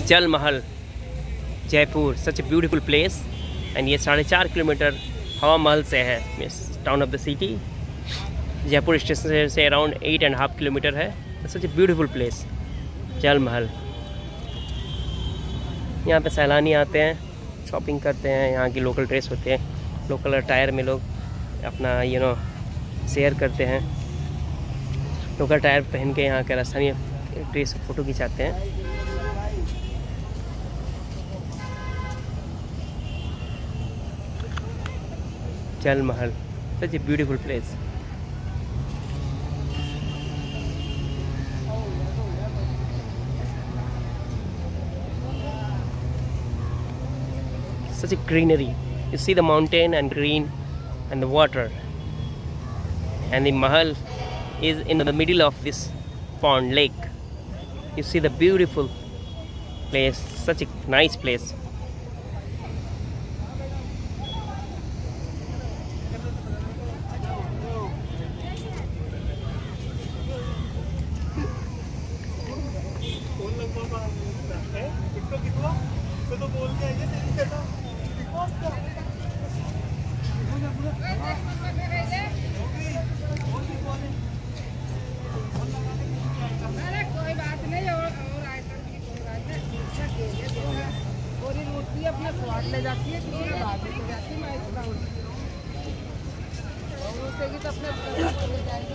जल Mahal Jaipur, such a beautiful place. And ये 4.5 kilometre Hawa Mahal से है, town of the city. Jaipur station से अराउंड 8.5 किलोमीटर है। सच ए ब्यूटीफुल प्लेस जल महल। यहाँ पे सैलानी आते हैं, शॉपिंग करते हैं, यहाँ की लोकल ड्रेस होते हैं, लोकल अटायर में लोग अपना शेयर करते हैं। लोकल अटायर पहन के यहाँ के राजस्थानी ड्रेस फ़ोटो खिंचाते हैं। Jal Mahal, such a beautiful place. Such a greenery. You see the mountain and green and the water, and the mahal is in the middle of this pond lake. You see the beautiful place, such a nice place. अपना स्वाद ले जाती है, किसी का बात ले जाती है, मैं इसका तो अपने ले जाएगी।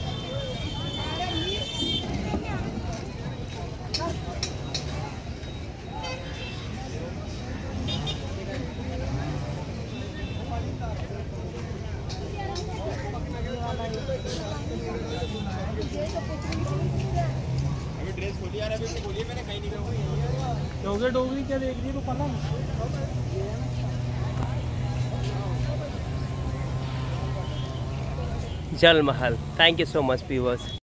ड्रेस खोली यार, अभी तो बोलिए, मैंने कहीं नहीं गया। डोगरी क्या देख रही है तो पता Jal Mahal. Thank you so much viewers.